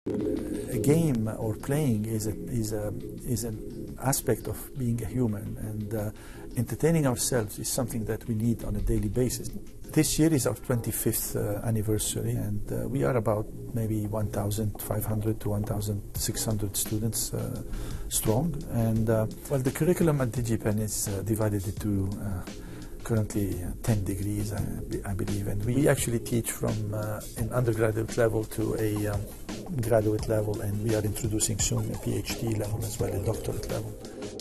A game or playing is an aspect of being a human, and entertaining ourselves is something that we need on a daily basis. This year is our 25th anniversary, and we are about maybe 1,500 to 1,600 students strong. And well, the curriculum at DigiPen is divided into currently 10 degrees, I believe, and we actually teach from an undergraduate level to a graduate level, and we are introducing soon a PhD level as well, a doctorate level.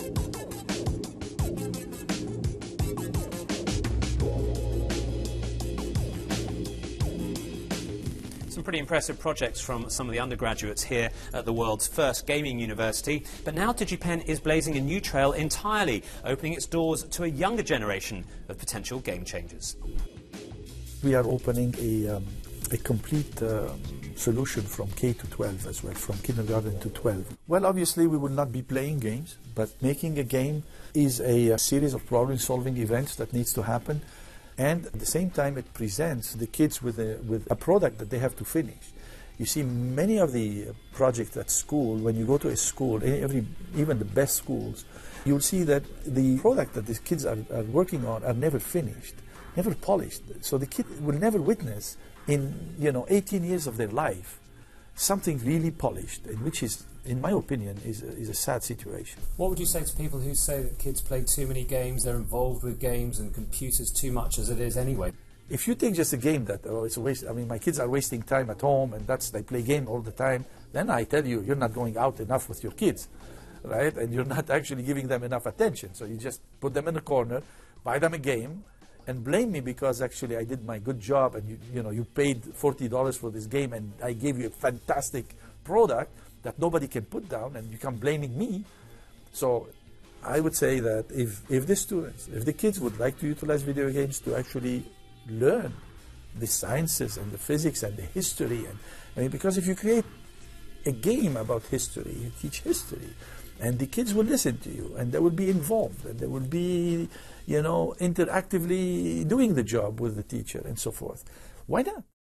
Some pretty impressive projects from some of the undergraduates here at the world's first gaming university. But now DigiPen is blazing a new trail entirely, opening its doors to a younger generation of potential game changers. We are opening a complete solution from K to 12 as well, from kindergarten to 12. Well, obviously we will not be playing games, but making a game is a series of problem-solving events that needs to happen. And at the same time, it presents the kids with a product that they have to finish. You see, many of the projects at school, when you go to a school, even the best schools, you'll see that the product that these kids are working on are never finished, never polished. So the kid will never witness in 18 years of their life something really polished, and which is, in my opinion, is a sad situation. What would you say to people who say that kids play too many games, they're involved with games and computers too much as it is anyway? If you think just a game that, oh, it's a waste, I mean, my kids are wasting time at home and they play game all the time, then I tell you, you're not going out enough with your kids, right? And you're not actually giving them enough attention. So you just put them in a corner, buy them a game, and blame me because actually I did my good job, and you paid $40 for this game and I gave you a fantastic product that nobody can put down, and you come blaming me. So I would say that if the students, if the kids would like to utilize video games to actually learn the sciences and the physics and the history, and I mean, because if you create a game about history, you teach history, and the kids will listen to you, and they will be involved, and they will be, interactively doing the job with the teacher and so forth. Why not?